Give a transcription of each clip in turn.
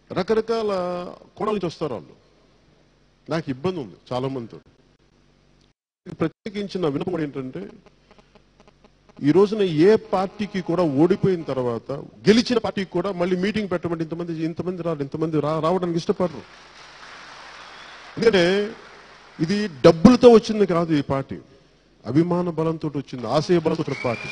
రకరకాల కోణాల నుంచి వస్తారు వాళ్ళు. నాకు ఇబ్బంది ఉంది చాలా మందితో. ప్రత్యేకించి నా వినపం ఏంటంటే, ఈ రోజున ఏ పార్టీకి కూడా ఓడిపోయిన తర్వాత గెలిచిన పార్టీకి కూడా మళ్ళీ మీటింగ్ పెట్టమంటే ఇంతమంది రావడానికి ఇష్టపడరు. ఎందుకంటే ఇది డబ్బులతో వచ్చింది కాదు. ఈ పార్టీ అభిమాన బలంతో వచ్చింది, ఆశయ బలంతో వచ్చిన పార్టీ.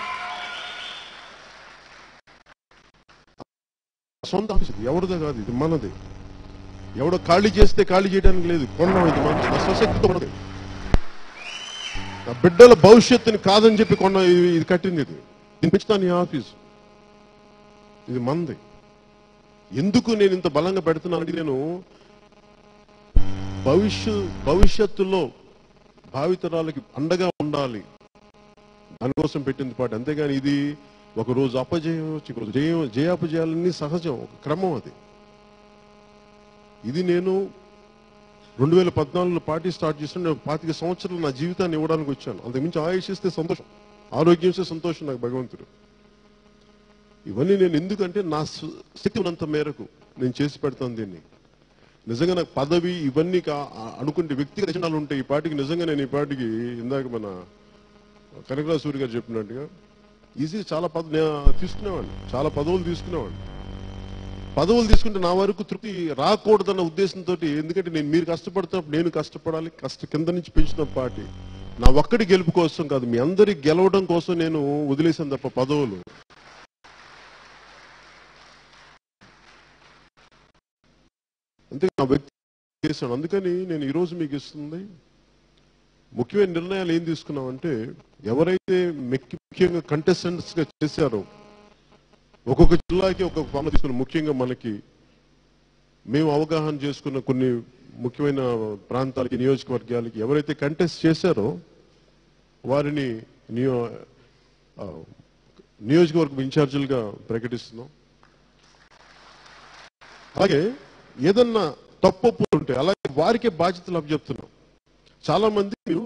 సొంత ఆఫీస్ ఎవరిదో కాదు, ఇది మనది. ఎవడో ఖాళీ చేస్తే ఖాళీ చేయడానికి లేదు, కొన్నాం. ఇది మన స్వశక్తితో ఉన్నది. నా బిడ్డల భవిష్యత్తుని కాదని చెప్పి కొన్న ఇది కట్టింది. ఇది పెంచుతాను ఈ ఆఫీసు, ఇది మనది. ఎందుకు నేను ఇంత బలంగా పెడుతున్నానంటే, నేను భవిష్యత్తులో భావితరాలకి అండగా ఉండాలి, దానికోసం పెట్టింది పార్టీ. అంతేగాని ఇది ఒకరోజు అపజయం, ఒకరోజు జయాపజయాలన్నీ సహజం, ఒక క్రమం అది. ఇది నేను 2014లో పార్టీ స్టార్ట్ చేసిన 25 సంవత్సరాలు నా జీవితాన్ని ఇవ్వడానికి వచ్చాను. అంతకుమించి ఆయుష్ ఇస్తే సంతోషం, ఆరోగ్యం ఇస్తే సంతోషం నాకు భగవంతుడు. ఇవన్నీ నేను ఎందుకంటే నా శక్తి ఉన్నంత మేరకు నేను చేసి పెడతాను దీన్ని. నిజంగా నాకు పదవి ఇవన్నీ అనుకుంటే వ్యక్తిగత జనాలు ఉంటాయి ఈ పార్టీకి. నిజంగా నేను ఈ పార్టీకి ఇందాక మన కనకరాజు సూర్య గారు చెప్పినట్టుగా ఈజీగా చాలా తీసుకునేవాడిని, చాలా పదవులు తీసుకునేవాడిని. పదవులు తీసుకుంటే నా వరకు తృప్తి రాకూడదన్న ఉద్దేశంతో, ఎందుకంటే మీరు కష్టపడుతున్నప్పుడు నేను కష్టపడాలి. కింద నుంచి పెంచిన పార్టీ నా ఒక్కడి గెలుపు కోసం కాదు, మీ అందరి గెలవడం కోసం నేను వదిలేసాను తప్ప పదవులు. అంతే నా వ్యక్తి చేశాను. అందుకని నేను ఈరోజు మీకు ఇస్తుంది ముఖ్యమైన నిర్ణయాలు ఏం తీసుకున్నామంటే, ఎవరైతే ముఖ్యంగా కంటెస్టెంట్స్ గా చేశారో ఒక్కొక్క జిల్లాకి ఒక్కొక్క ఫామ్ తీసుకున్న, ముఖ్యంగా మనకి మేము అవగాహన చేసుకున్న కొన్ని ముఖ్యమైన ప్రాంతాలకి, నియోజకవర్గాలకి ఎవరైతే కంటెస్ట్ చేశారో వారిని నియోజకవర్గం ఇన్ఛార్జీలుగా ప్రకటిస్తున్నాం. అలాగే ఏదన్నా తప్పులు ఉంటే అలాగే వారికే బాధ్యతలు అప్పచెప్తున్నాం. చాలా మంది మీరు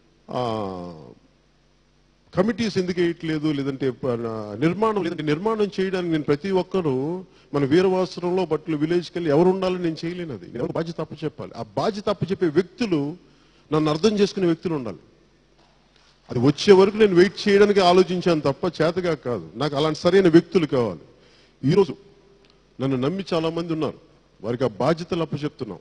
కమిటీస్ ఎందుకు వేయట్లేదు, లేదంటే నిర్మాణం చేయడానికి నేను ప్రతి ఒక్కరూ మన వీరవాసరంలో బట్టలు విలేజ్కి వెళ్ళి ఎవరు ఉండాలని నేను చేయలేను. అది ఎవరు బాధ్యత అప్పచెప్పాలి. ఆ బాధ్యత అప్పచెప్పే వ్యక్తులు నన్ను అర్థం చేసుకునే వ్యక్తులు ఉండాలి. అది వచ్చే వరకు నేను వెయిట్ చేయడానికి ఆలోచించాను తప్ప చేతగా కాదు. నాకు అలాంటి సరైన వ్యక్తులు కావాలి. ఈరోజు నన్ను నమ్మి చాలా మంది ఉన్నారు, వారికి ఆ బాధ్యతలు అప్పచెప్తున్నాం.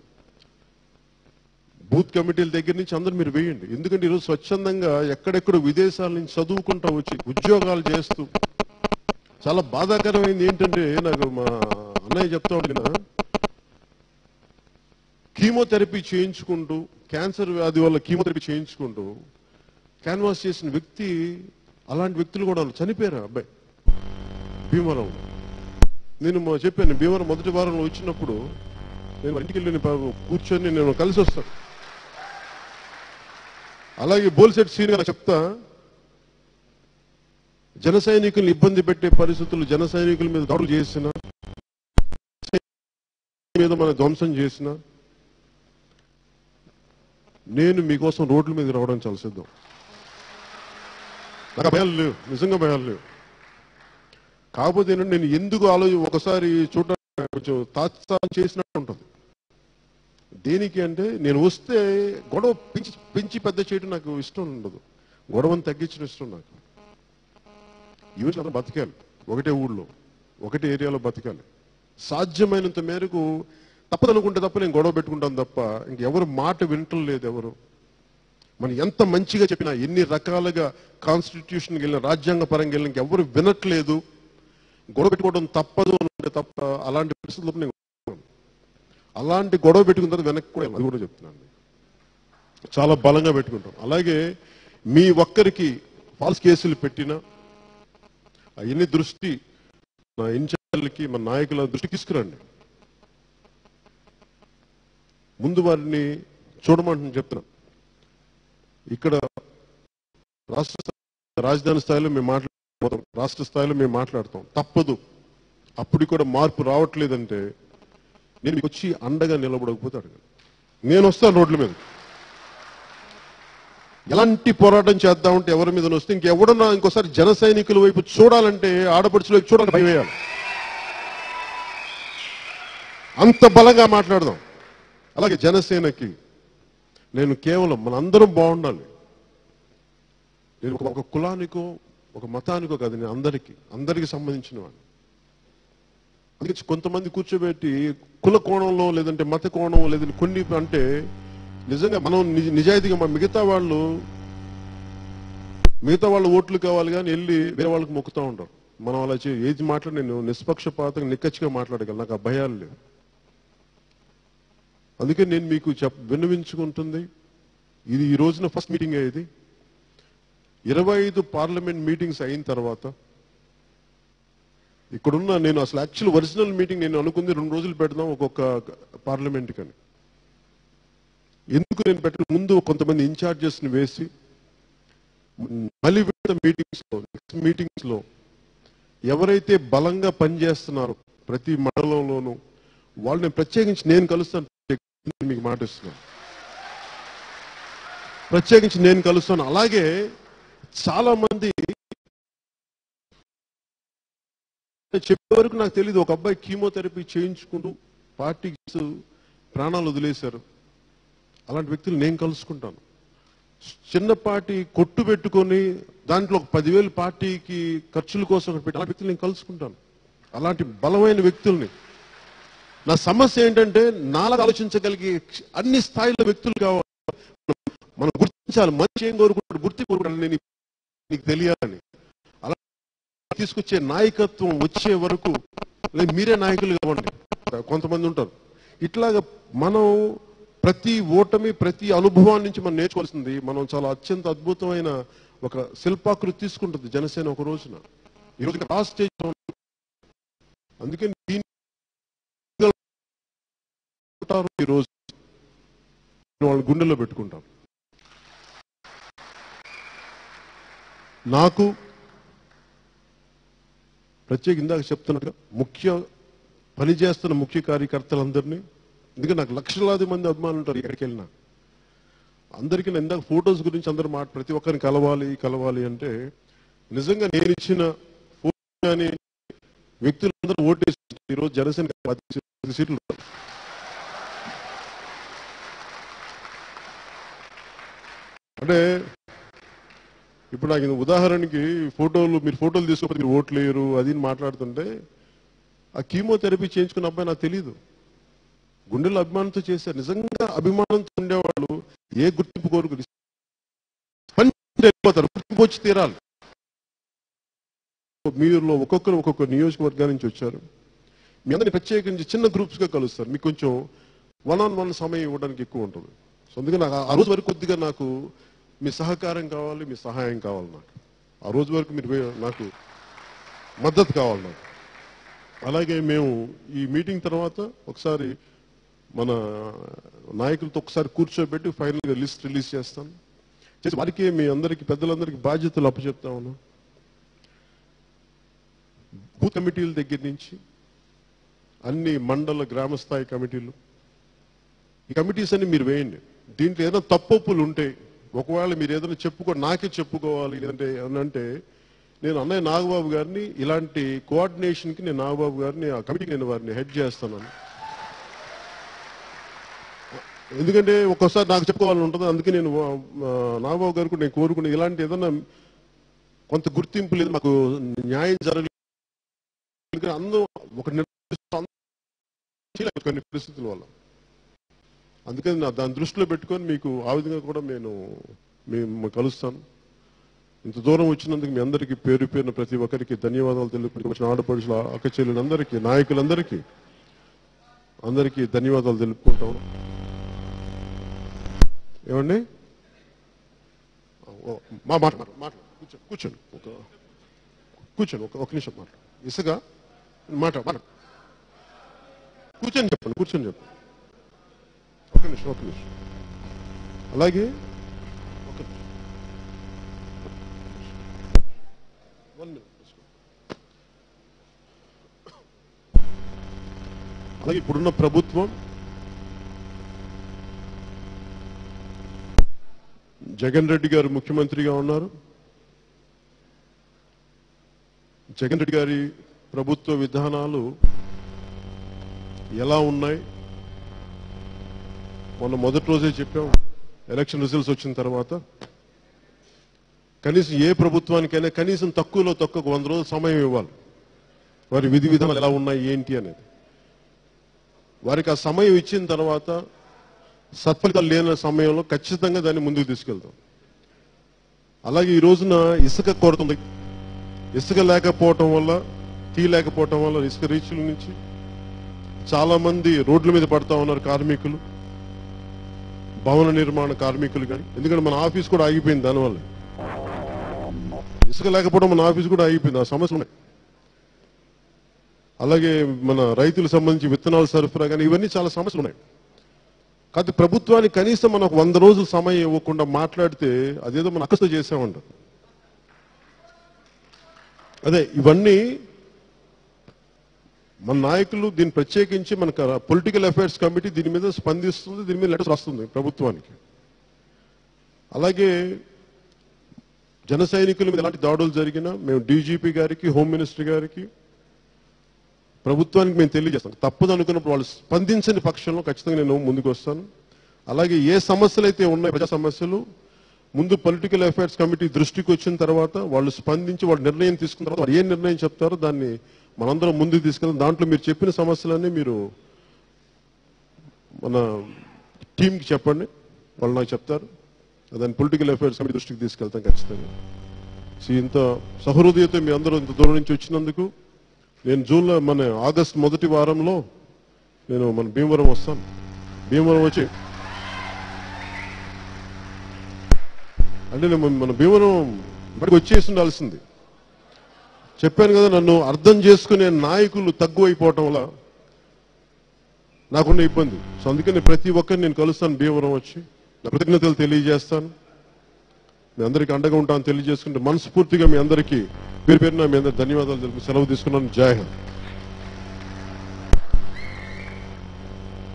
బూత్ కమిటీల దగ్గర నుంచి అందరూ మీరు వేయండి. ఎందుకంటే ఈరోజు స్వచ్ఛందంగా ఎక్కడెక్కడ విదేశాల నుంచి చదువుకుంటా వచ్చి ఉద్యోగాలు చేస్తూ, చాలా బాధాకరమైంది ఏంటంటే, నాకు మా అన్నయ్య చెప్తా ఉండినా, కీమోథెరపీ చేయించుకుంటూ, క్యాన్సర్ వ్యాధి వల్ల కీమోథెరపీ చేయించుకుంటూ క్యాన్వాస్ చేసిన వ్యక్తి, అలాంటి వ్యక్తులు కూడా చనిపోయారు. అబ్బాయి భీమవరం, నేను చెప్పాను భీమవరం మొదటి వారంలో వచ్చినప్పుడు నేను ఇంటికి వెళ్ళి కూర్చొని నేను కలిసి వస్తాను. అలాగే బోల్సెట్ సీనియర్ చెప్తా, జన సైనికులను ఇబ్బంది పెట్టే పరిస్థితులు, జన సైనికుల మీద దాడులు చేసిన, మీద మన ధ్వంసం చేసిన, నేను మీకోసం రోడ్ల మీద రావడం చాలా సిద్ధం. నాకు భయాలు లేవు, నిజంగా భయాలు లేవు. కాకపోతే ఏంటంటే నేను ఎందుకు ఒకసారి చూడడానికి కొంచెం తాత్సారం చేసినట్టు ఉంటుంది. దేనికి అంటే, నేను వస్తే గొడవ పెంచి పెద్ద చేయడం నాకు ఇష్టం ఉండదు. గొడవను తగ్గించడం ఇష్టం నాకు. ఈరోజు అందరూ బతకాలి, ఒకటే ఊళ్ళో ఒకటే ఏరియాలో బతకాలి. సాధ్యమైనంత మేరకు తప్పదనుకుంటే తప్ప నేను గొడవ పెట్టుకుంటాను తప్ప ఇంకెవరు మాట వినటం లేదు. ఎవరు మనం ఎంత మంచిగా చెప్పినా, ఎన్ని రకాలుగా కాన్స్టిట్యూషన్కి వెళ్ళిన, రాజ్యాంగ పరంగా వెళ్ళిన ఎవరు వినట్లేదు. గొడవ పెట్టుకోవడం తప్పదు అంటే తప్ప అలాంటి పరిస్థితుల్లో నేను అలాంటి గొడవ పెట్టుకున్న తర్వాత వెనక్కి కూడా అది కూడా చెప్తున్నాను, చాలా బలంగా పెట్టుకుంటాం. అలాగే మీ ఒక్కరికి ఫాల్స్ కేసులు పెట్టినా అవన్నీ దృష్టి నా ఇన్ఛార్జీలకి, మన నాయకుల దృష్టికి తీసుకురండి. ముందు వారిని చూడమంటున్నాను చెప్తున్నాను. ఇక్కడ రాజధాని స్థాయిలో మేము మాట్లాడతాం, రాష్ట్ర స్థాయిలో మేము మాట్లాడతాం. తప్పదు. అప్పుడు కూడా మార్పు రావట్లేదంటే నేను మీకు వచ్చి అండగా నిలబడకపోతే అడగండి, నేను వస్తాను రోడ్ల మీద. ఎలాంటి పోరాటం చేద్దామంటే ఎవరి మీద వస్తే, ఇంకెవడన్నా ఇంకోసారి జన సైనికుల వైపు చూడాలంటే, ఆడపడుచుల వైపు చూడాలని భయం వేయాలి. అంత బలంగా మాట్లాడదాం. అలాగే జనసేనకి నేను కేవలం మనందరం బాగుండాలి. నేను ఒక కులానికో ఒక మతానికో కాదు, నేను అందరికీ సంబంధించిన వాడిని. అందుకే కొంతమంది కూర్చోబెట్టి కుల కోణంలో లేదంటే మత కోణం లేదంటే కొన్ని అంటే నిజంగా మనం నిజాయితీగా మిగతా వాళ్ళు ఓట్లు కావాలి కానీ వెళ్ళి వేరే వాళ్ళకి మొక్కుతూ ఉంటారు. మనం అలా ఏది మాట్లాడి నేను నిష్పక్షపాతంగా నిక్కచ్చిగా మాట్లాడగలను. నాకు ఆ భయాలు లేవు. అందుకే నేను మీకు విన్నవించుకుంటుంది ఇది ఈ రోజున ఫస్ట్ మీటింగ్ ఇది. 25 పార్లమెంట్ మీటింగ్స్ అయిన తర్వాత ఇక్కడున్న నేను అసలు యాక్చువల్ ఒరిజినల్ మీటింగ్ నేను అనుకుంది 2 రోజులు పెడదాం ఒక్కొక్క పార్లమెంట్ కని. ఎందుకు నేను పెట్టిన ముందు కొంతమంది ఇన్ఛార్జెస్ ని వేసి మళ్ళీ మీటింగ్స్ లో ఎవరైతే బలంగా పనిచేస్తున్నారో ప్రతి మండలంలోనూ వాళ్ళని ప్రత్యేకించి నేను కలుస్తాను. మీకు మాట ఇస్తున్నాను, ప్రత్యేకించి నేను కలుస్తాను. అలాగే చాలా మంది చెప్పే వరకు నాకు తెలియదు, ఒక అబ్బాయి కీమోథెరపీ చేయించుకుంటూ పార్టీకి ప్రాణాలు వదిలేశారు. అలాంటి వ్యక్తులు నేను కలుసుకుంటాను. చిన్నపాటి కొట్టు పెట్టుకొని దాంట్లో 10,000 పార్టీకి ఖర్చుల కోసం పెట్టి ఆ వ్యక్తులు నేను కలుసుకుంటాను. అలాంటి బలమైన వ్యక్తుల్ని. నా సమస్య ఏంటంటే నాలుగు ఆలోచించగలిగే అన్ని స్థాయిలో వ్యక్తులు కావాలి. మనం గుర్తించాలి. మంచి ఏం కోరుకుంటాడు, గుర్తి కోరుకుంటాడు నీకు తెలియాలని. అలా తీసుకొచ్చే నాయకత్వం వచ్చే వరకు మీరే నాయకులు కావండి. కొంతమంది ఉంటారు ఇట్లాగా. మనం ప్రతి ఓటమి ప్రతి అనుభవాన్ని నుంచి మనం నేర్చుకోవాల్సింది. మనం చాలా అత్యంత అద్భుతమైన ఒక శిల్పాకృతి తీసుకుంటుంది జనసేన ఒక రోజున. ఈరోజు లాస్ట్ స్టేజ్. అందుకే ఈరోజు వాళ్ళ గుండెల్లో పెట్టుకుంటాం. నాకు ప్రత్యేక ఇందాక చెప్తున్నట్టుగా పనిచేస్తున్న ముఖ్య కార్యకర్తలందరినీ, ఎందుకంటే నాకు లక్షలాది మంది అభిమానులు ఉంటారు ఎక్కడికి వెళ్ళినా. అందరికీ నేను ఇందాక ఫోటోస్ గురించి అందరూ ప్రతి ఒక్కరిని కలవాలి అంటే నిజంగా నేను ఇచ్చిన ఫోటో కానీ వ్యక్తులందరూ ఓటేసి ఈరోజు జనసేన 10 సీట్లు. అంటే ఇప్పుడు నాకు ఉదాహరణకి మీరు ఫోటోలు తీసుకోకపోతే మీరు ఓట్లు వేయరు అది మాట్లాడుతుంటే, ఆ కీమోథెరపీ చేయించుకున్న అబ్బాయి నాకు తెలియదు. గుండెల్లో అభిమానంతో చేశారు. నిజంగా అభిమానంతో ఉండేవాళ్ళు ఏ గుర్తింపు కోరుకు వెళ్ళిపోతారు. గుర్తింపు వచ్చి తీరాలి. మీరులో ఒక్కొక్కరు ఒక్కొక్క నియోజకవర్గాల నుంచి వచ్చారు. మీ అందరినీ ప్రత్యేకించి చిన్న గ్రూప్స్ గా కలుస్తారు. మీకు కొంచెం 1-on-1 సమయం ఇవ్వడానికి ఎక్కువ ఉంటుంది. సో అందుకే నాకు ఆ రోజు వరకు కొద్దిగా నాకు మీ సహకారం కావాలి, మీ సహాయం కావాలి. నాకు ఆ రోజు వరకు మీరు నాకు మద్దతు కావాలి నాకు. అలాగే మేము ఈ మీటింగ్ తర్వాత ఒకసారి మన నాయకులతో ఒకసారి కూర్చోబెట్టి ఫైనల్ గా లిస్ట్ రిలీజ్ చేస్తాను. చేసి వారికి మీ అందరికి పెద్దలందరికీ బాధ్యతలు అప్పచెప్తా ఉన్నాం. బూత్ కమిటీల దగ్గర నుంచి అన్ని మండల గ్రామ స్థాయి కమిటీలు, ఈ కమిటీస్ అన్ని మీరు వేయండి. దీంట్లో ఏదైనా తప్పొప్పులు ఉంటే ఒకవేళ మీరు ఏదైనా నాకే చెప్పుకోవాలి లేదంటే ఏమనంటే నేను అన్నయ్య నాగబాబు గారిని ఇలాంటి కోఆర్డినేషన్ కి నేను నాగబాబు గారిని ఆ కమిటీకి నేను వారిని హెడ్ చేస్తాను. ఎందుకంటే ఒక్కోసారి నాకు చెప్పుకోవాలని ఉంటుంది. అందుకే నేను నాగబాబు గారు కూడా నేను కోరుకునే ఇలాంటి ఏదైనా కొంత గుర్తింపు లేదు, మాకు న్యాయం జరగలేదు, అందరూ ఒక కొన్ని పరిస్థితుల వల్ల. అందుకని దాన్ని దృష్టిలో పెట్టుకొని మీకు ఆ విధంగా కూడా మేము కలుస్తాను. ఇంత దూరం వచ్చినందుకు మీ అందరికీ పేరు పేరున ప్రతి ఒక్కరికి ధన్యవాదాలు తెలుపుకుంటూ వచ్చిన ఆడపడుచుల అక్క చెల్లెలందరికీ నాయకులందరికీ ధన్యవాదాలు తెలుపుకుంటాం. ఏమండి కూర్చోండి ఒక నిమిషం మాట్లాడు. ఇసుగా కూర్చొని చెప్పండి. ఒక నిమిషం. అలాగే అలాగే ఇప్పుడున్న ప్రభుత్వం జగన్ రెడ్డి గారు ముఖ్యమంత్రిగా ఉన్నారు. జగన్ రెడ్డి గారి ప్రభుత్వ విధానాలు ఎలా ఉన్నాయి మొన్న మొదటి రోజే చెప్పాం. ఎలక్షన్ రిజల్ట్స్ వచ్చిన తర్వాత కనీసం ఏ ప్రభుత్వానికైనా కనీసం తక్కువలో తక్కువ 100 రోజులు సమయం ఇవ్వాలి. వారి విధి విధానాలు ఎలా ఉన్నాయి ఏంటి అనేది వారికి ఆ సమయం ఇచ్చిన తర్వాత సత్ఫలితాలు లేని సమయంలో ఖచ్చితంగా దాన్ని ముందుకు తీసుకెళ్తాం. అలాగే ఈ రోజున ఇసుక కొరత ఉంది. ఇసుక లేకపోవటం వల్ల తీయలేకపోవటం వల్ల ఇసుక రీచ్ల నుంచి చాలా మంది రోడ్ల మీద పడతా ఉన్నారు. కార్మికులు, భవన నిర్మాణ కార్మికులు కానీ. ఎందుకంటే మన ఆఫీస్ కూడా ఆగిపోయింది దానివల్ల. ఇసుక లేకపోవడం మన ఆఫీస్ కూడా ఆగిపోయింది. ఆ సమస్య ఉన్నాయి. అలాగే మన రైతులకు సంబంధించి విత్తనాలు సరఫరా కానీ ఇవన్నీ చాలా సమస్యలు ఉన్నాయి. కాకపోతే ప్రభుత్వానికి కనీసం మనకు 100 రోజులు సమయం ఇవ్వకుండా మాట్లాడితే అదేదో మనం అక్కస్తో చేసామంట. అదే ఇవన్నీ మన నాయకులు దీన్ని ప్రత్యేకించి మన పొలిటికల్ అఫైర్స్ కమిటీ దీని మీద స్పందిస్తుంది. దీని మీద లెటర్స్ వస్తుంది ప్రభుత్వానికి. అలాగే జన సైనికుల మీద ఎలాంటి దాడులు జరిగినా మేము డీజీపీ గారికి, హోమ్ మినిస్టర్ గారికి, ప్రభుత్వానికి మేము తెలియజేస్తాం. తప్పదు అనుకున్నప్పుడు వాళ్ళు స్పందించని పక్షంలో ఖచ్చితంగా నేను ముందుకు వస్తాను. అలాగే ఏ సమస్యలు అయితే ఉన్నాయి ప్రజా సమస్యలు ముందు పొలిటికల్ అఫైర్స్ కమిటీ దృష్టికి వచ్చిన తర్వాత వాళ్ళు స్పందించి వాళ్ళు నిర్ణయం తీసుకున్న తర్వాత వాళ్ళు ఏ నిర్ణయం చెప్తారో దాన్ని మనందరం ముందుకు తీసుకెళ్తాం. దాంట్లో మీరు చెప్పిన సమస్యలన్నీ మీరు మన టీంకి చెప్పండి, వాళ్ళు నాకు చెప్తారు. దాన్ని పొలిటికల్ అఫైర్స్ కమిటీ దృష్టికి తీసుకెళ్తాం ఖచ్చితంగా. ఇంత సహృదయతో మీ అందరూ ఇంత దూరం నుంచి వచ్చినందుకు నేను మన ఆగస్ట్ మొదటి వారంలో నేను మన భీమవరం వస్తాను. భీమవరం వచ్చి అంటే మన భీమవరం ఇప్పటికి వచ్చేసి ఉండాల్సింది. చెప్పాను కదా, నన్ను అర్థం చేసుకునే నాయకులు తక్కువైపోవటం వల్ల నాకున్న ఇబ్బంది. సో అందుకని ప్రతి ఒక్కరిని నేను కలుస్తాను. భీమవరం వచ్చి నా కృతజ్ఞతలు తెలియజేస్తాను. మీ అందరికీ అండగా ఉంటాను తెలియజేసుకుంటే మనస్ఫూర్తిగా మీ అందరికీ పేరు పేరున మీ అందరి ధన్యవాదాలు తెలుపు సెలవు తీసుకున్నాను. జై హింద్.